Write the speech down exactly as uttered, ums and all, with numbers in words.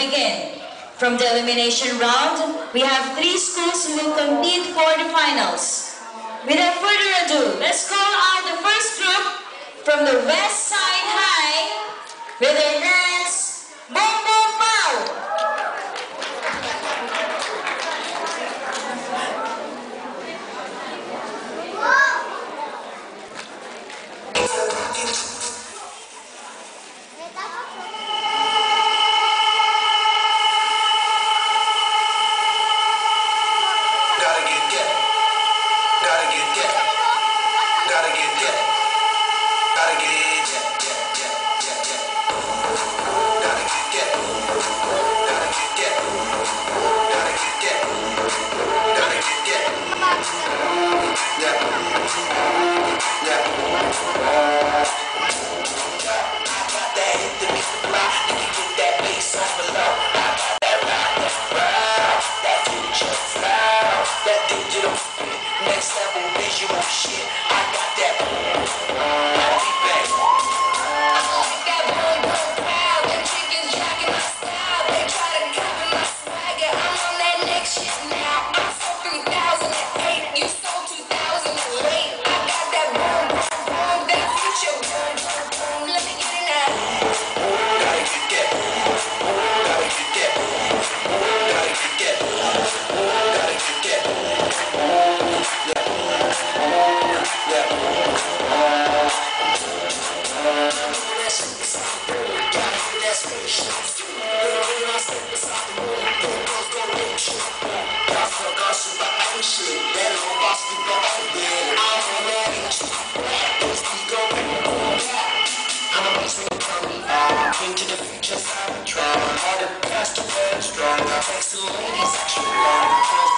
begin. From the elimination round, we have three schools who will compete for the finals. Without further ado, let's call out the first group from the West Side High with their dance, Boom Boom Pow! Next level visual shit, I got that. I'll be back. I got boom boom pow, them chickens jacking my style. They try to copy my swagger, I'm on that next shit now. I sold three thousand eight, you sold two thousand eight. I got that boom boom boom, that future boom boom boom. Let me get it now. Gotta get that. Gotta get that. Gotta get that. Gotta get that. Into the future, Cybertron. All the past to strong. Thanks to ladies, extra long.